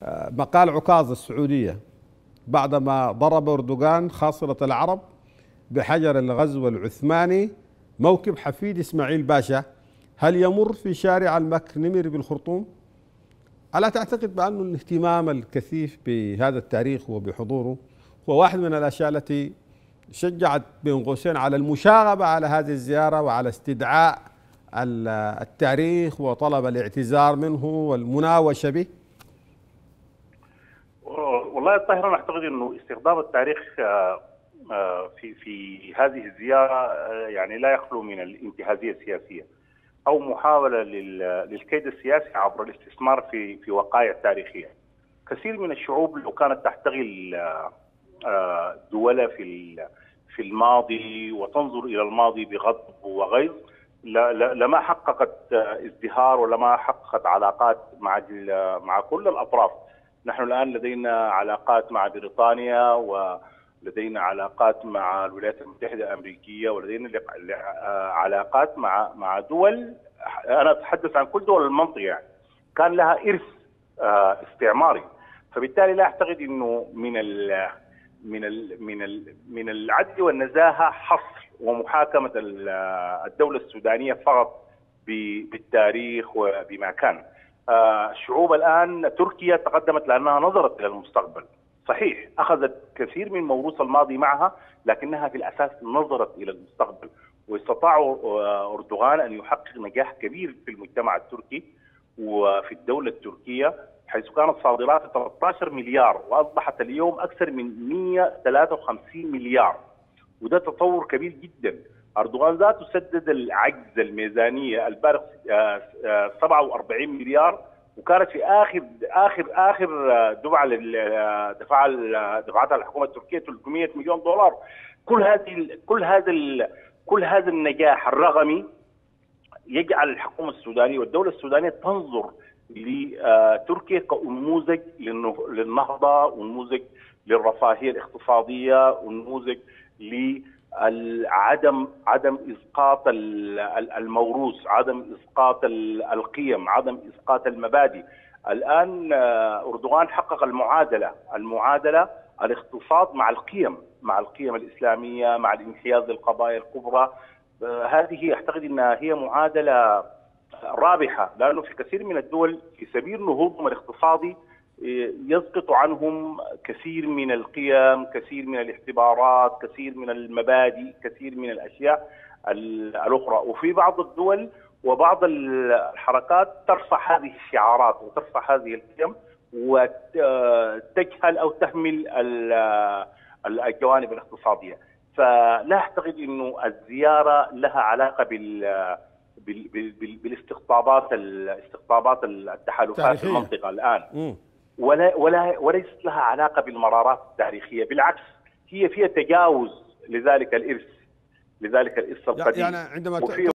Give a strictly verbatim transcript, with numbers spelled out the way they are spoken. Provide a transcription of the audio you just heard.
مقال عكاظ السعودية بعدما ضرب أردوغان خاصرة العرب بحجر الغزو العثماني موكب حفيد إسماعيل باشا، هل يمر في شارع المكنمر بالخرطوم؟ ألا تعتقد بأن الاهتمام الكثيف بهذا التاريخ وبحضوره هو واحد من الأشياء التي شجعت بين قوسين على المشاغبة على هذه الزيارة وعلى استدعاء التاريخ وطلب الاعتذار منه والمناوشة به؟ والله الطاهر انا اعتقد انه استخدام التاريخ في في هذه الزياره يعني لا يخلو من الانتهازيه السياسيه او محاوله للكيد السياسي عبر الاستثمار في في وقائع تاريخيه. كثير من الشعوب لو كانت تحتغل دولها في في الماضي وتنظر الى الماضي بغضب وغيظ لما حققت ازدهار ولما حققت علاقات مع مع كل الاطراف. نحن الآن لدينا علاقات مع بريطانيا ولدينا علاقات مع الولايات المتحدة الأمريكية ولدينا علاقات مع مع دول، أنا أتحدث عن كل دول المنطقة يعني كان لها إرث استعماري، فبالتالي لا أعتقد إنه من ال من ال من ال من العدل والنزاهة حصر ومحاكمة الدولة السودانية فقط بالتاريخ وبما كان. الشعوب الآن تركيا تقدمت لأنها نظرت إلى المستقبل، صحيح أخذت كثير من موروث الماضي معها لكنها في الأساس نظرت إلى المستقبل، واستطاعوا أردوغان أن يحقق نجاح كبير في المجتمع التركي وفي الدولة التركية، حيث كانت صادرات ثلاثة عشر مليار وأصبحت اليوم أكثر من مئة وثلاثة وخمسين مليار، وده تطور كبير جدا. أردوغان ذاته سدد العجز الميزانية البالغ سبعة وأربعين مليار، وكانت في آخر آخر آخر دفعة دفع دفعتها الحكومة التركية ثلاثمئة مليون دولار. كل هذه كل هذا كل هذا النجاح الرقمي يجعل الحكومة السودانية والدولة السودانية تنظر لتركيا كنموذج للنهضة ونموذج للرفاهية الاقتصادية ونموذج ل عدم عدم اسقاط الموروث، عدم اسقاط القيم، عدم اسقاط المبادئ. الان اردوغان حقق المعادله، المعادله الاقتصاد مع القيم، مع القيم الاسلاميه، مع الانحياز للقضايا الكبرى. هذه اعتقد انها هي معادله رابحه، لانه في كثير من الدول في سبيل نهوضهم الاقتصادي يسقط عنهم كثير من القيم، كثير من الاعتبارات، كثير من المبادئ، كثير من الاشياء الاخرى. وفي بعض الدول وبعض الحركات ترفع هذه الشعارات وترفع هذه القيم وتجهل او تهمل الجوانب الاقتصاديه. فلا اعتقد انه الزياره لها علاقه بال بالاستقطابات الاستقطابات التحالفات في المنطقه الان. م. ولا ولا وليست لها علاقه بالمرارات التاريخيه، بالعكس هي فيها تجاوز لذلك الارث، لذلك الارث القديم. يعني عندما